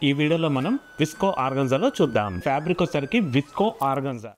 ఈ వీడియోలో మనం విస్కో ఆర్గంజాలో చూద్దాం. ఫ్యాబ్రిక్ వచ్చేసరికి విస్కో ఆర్గంజా.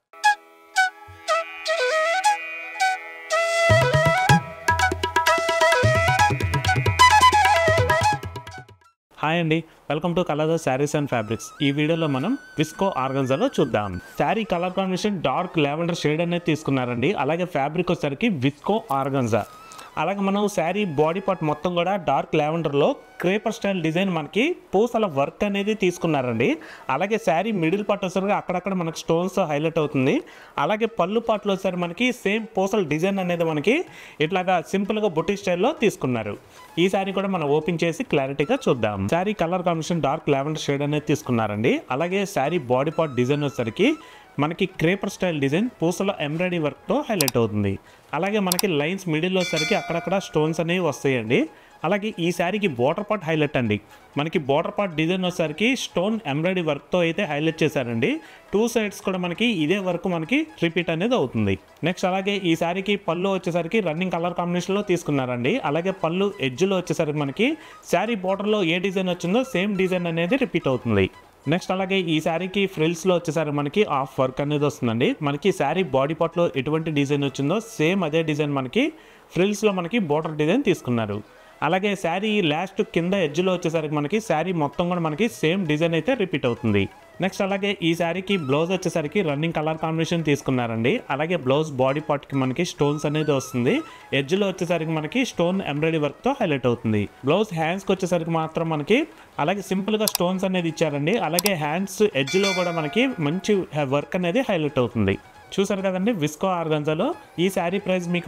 హాయ్ అండి, welcome to colours sarees and fabrics. ఈ వీడియోలో మనం విస్కో ఆర్గంజాలో చూద్దాం. Sari colour combination dark lavender shade అనేది తీసుకున్నారండి. అలాగే ఫ్యాబ్రిక్ వచ్చేసరికి విస్కో ఆర్గంజా. అలాగే మనం శారీ బాడీ పార్ట్ మొత్తం కూడా డార్క్ లావెండర్లో క్రేపర్ స్టైల్ డిజైన్ మనకి పూసల వర్క్ అనేది తీసుకున్నారండి. అలాగే శారీ మిడిల్ పార్ట్ వచ్చేసరికి అక్కడక్కడ మనకి స్టోన్స్ హైలైట్ అవుతుంది. అలాగే పళ్ళు పార్ట్లో వచ్చేసరికి మనకి సేమ్ పూసల డిజైన్ అనేది మనకి ఇట్లాగా సింపుల్గా బుట్టి స్టైల్లో తీసుకున్నారు. ఈ శారీ కూడా మనం ఓపెన్ చేసి క్లారిటీగా చూద్దాం. Sari colour combination dark lavender shade అనేది తీసుకున్నారండి. అలాగే శారీ బాడీ పార్ట్ డిజైన్ వచ్చేసరికి మనకి క్రేపర్ స్టైల్ డిజైన్ పూసల ఎంబ్రాయిడరీ వర్క్తో హైలైట్ అవుతుంది. అలాగే మనకి లైన్స్ మిడిల్లో వచ్చేసరికి అక్కడక్కడ స్టోన్స్ అనేవి వస్తాయండి. అలాగే ఈ శారీకి బోర్డర్ పార్ట్ హైలైట్ అండి. మనకి బోర్డర్ పార్ట్ డిజైన్ వచ్చేసరికి స్టోన్ ఎంబ్రాయిడరీ వర్క్తో అయితే హైలైట్ చేశారండి. టూ సైడ్స్ కూడా మనకి ఇదే వర్క్ మనకి రిపీట్ అనేది అవుతుంది. నెక్స్ట్ అలాగే ఈ శారీకి పళ్ళు వచ్చేసరికి రన్నింగ్ కలర్ కాంబినేషన్లో తీసుకున్నారండి. అలాగే పళ్ళు ఎడ్జ్లో వచ్చేసరికి మనకి శారీ బోర్డర్లో ఏ డిజైన్ వచ్చిందో సేమ్ డిజైన్ అనేది రిపీట్ అవుతుంది. నెక్స్ట్ అలాగే ఈ శారీకి ఫ్రిల్స్లో వచ్చేసరికి మనకి హాఫ్ వర్క్ అనేది వస్తుందండి. మనకి శారీ బాడీ పార్ట్లో ఎటువంటి డిజైన్ వచ్చిందో సేమ్ అదే డిజైన్ మనకి ఫ్రిల్స్లో మనకి బోర్డర్ డిజైన్ తీసుకున్నారు. అలాగే శారీ లాస్ట్ కింద ఎడ్జ్లో వచ్చేసరికి మనకి శారీ మొత్తం కూడా మనకి సేమ్ డిజైన్ అయితే రిపీట్ అవుతుంది. నెక్స్ట్ అలాగే ఈ శారీకి బ్లౌజ్ వచ్చేసరికి రన్నింగ్ కలర్ కాంబినేషన్ తీసుకున్నారండి. అలాగే బ్లౌజ్ బాడీ పార్ట్కి మనకి స్టోన్స్ అనేది వస్తుంది. ఎడ్జ్లో వచ్చేసరికి మనకి స్టోన్ ఎంబ్రాయిడరీ వర్క్తో హైలైట్ అవుతుంది. బ్లౌజ్ హ్యాండ్స్కి వచ్చేసరికి మాత్రం మనకి అలాగే సింపుల్గా స్టోన్స్ అనేది ఇచ్చారండి. అలాగే హ్యాండ్స్ ఎడ్జ్లో కూడా మనకి మంచి వర్క్ అనేది హైలైట్ అవుతుంది. చూసారు కదండి, విస్కో ఆర్గంజాలో ఈ శారీ ప్రైస్ మీకు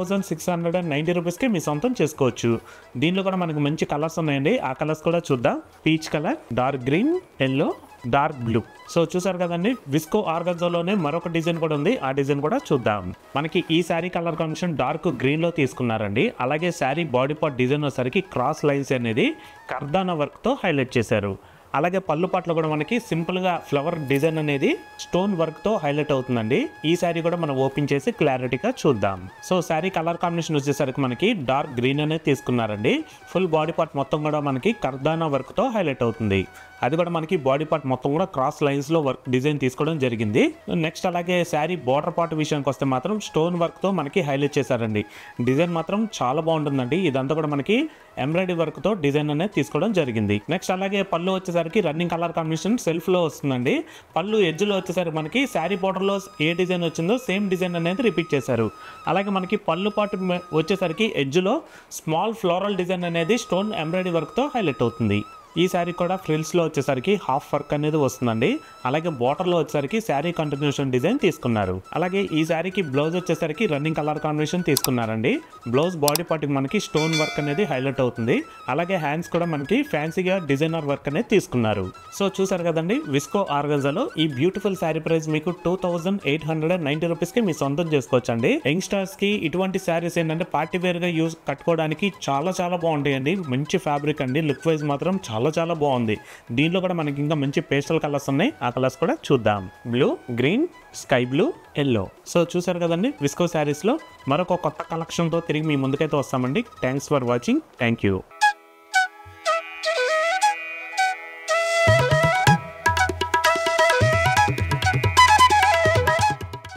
2690 రూపీస్కి మీ సొంతం చేసుకోవచ్చు. దీనిలో కూడా మనకు మంచి కలర్స్ ఉన్నాయండి. ఆ కలర్స్ కూడా చూద్దాం. Peach colour, dark green, yellow, dark blue. So చూసారు కదండి, విస్కో ఆర్గంజాలోనే మరొక డిజైన్ కూడా ఉంది. ఆ డిజైన్ కూడా చూద్దాం. మనకి ఈ శారీ కలర్ కాంబినేషన్ డార్క్ గ్రీన్లో తీసుకున్నారండి. అలాగే శారీ బాడీ పార్ట్ డిజైన్ వచ్చేసరికి క్రాస్ లైన్స్ అనేది కర్దానా వర్క్తో హైలైట్ చేశారు. అలాగే పళ్ళు పాటలో కూడా మనకి సింపుల్గా ఫ్లవర్ డిజైన్ అనేది స్టోన్ వర్క్తో హైలైట్ అవుతుందండి. ఈ శారీ కూడా మనం ఓపెన్ చేసి క్లారిటీగా చూద్దాం. సో శారీ కలర్ కాంబినేషన్ వచ్చేసరికి మనకి డార్క్ గ్రీన్ అనేది తీసుకున్నారండి. ఫుల్ బాడీ పార్ట్ మొత్తం కూడా మనకి కర్దానా వర్క్తో హైలైట్ అవుతుంది. అది కూడా మనకి బాడీ పార్ట్ మొత్తం కూడా క్రాస్ లైన్స్లో వర్క్ డిజైన్ తీసుకోవడం జరిగింది. నెక్స్ట్ అలాగే శారీ బార్డర్ పార్ట్ విషయానికి వస్తే మాత్రం స్టోన్ వర్క్తో మనకి హైలైట్ చేశారండి. డిజైన్ మాత్రం చాలా బాగుంటుందండి. ఇదంతా కూడా మనకి ఎంబ్రాయిడరీ వర్క్తో డిజైన్ అనేది తీసుకోవడం జరిగింది. నెక్స్ట్ అలాగే పళ్ళు వచ్చేసరికి రన్నింగ్ కలర్ కాంబినేషన్ సెల్ఫ్లో వస్తుందండి. పళ్ళు ఎడ్జ్లో వచ్చేసరికి మనకి శారీ బార్డర్లో ఏ డిజైన్ వచ్చిందో సేమ్ డిజైన్ అనేది రిపీట్ చేశారు. అలాగే మనకి పళ్ళు పార్ట్ వచ్చేసరికి ఎడ్జ్లో స్మాల్ ఫ్లోరల్ డిజైన్ అనేది స్టోన్ ఎంబ్రాయిడరీ వర్క్తో హైలైట్ అవుతుంది. ఈ శారీ కూడా ఫ్రిల్స్లో వచ్చేసరికి హాఫ్ వర్క్ అనేది వస్తుందండి. అలాగే బార్డర్లో వచ్చేసరికి శారీ కంటిన్యూషన్ డిజైన్ తీసుకున్నారు. అలాగే ఈ శారీకి బ్లౌజ్ వచ్చేసరికి రన్నింగ్ కలర్ కాంబినేషన్ తీసుకున్నారండి. బ్లౌజ్ బాడీ పార్ట్కి మనకి స్టోన్ వర్క్ అనేది హైలైట్ అవుతుంది. అలాగే హ్యాండ్స్ కూడా మనకి ఫ్యాన్సీగా డిజైనర్ వర్క్ అనేది తీసుకున్నారు. సో చూసారు కదండి, విస్కో ఆర్గంజాలో ఈ బ్యూటిఫుల్ శారీ ప్రైస్ మీకు 2890 రూపీస్కి మీ సొంతం చేసుకోవచ్చండి. యంగ్స్టర్స్కి ఇటువంటి శారీస్ ఏంటంటే పార్టీ వేర్గా యూజ్ కట్టుకోవడానికి చాలా చాలా బాగుంటాయండి. మంచి ఫ్యాబ్రిక్ అండి. లుక్ వైజ్ మాత్రం చాలా చాలా బాగుంది. దీనిలో కూడా మనకి ఇంకా మంచి పేస్టల్ కలర్స్ ఉన్నాయి. ఆ కలర్స్ కూడా చూద్దాం. Blue, green, sky blue, yellow. So చూసారు కదండి, విస్కో శారీస్లో మరొక కొత్త కలెక్షన్తో తిరిగి మీ ముందుకైతే వస్తామండి. Thanks for watching. Thank you.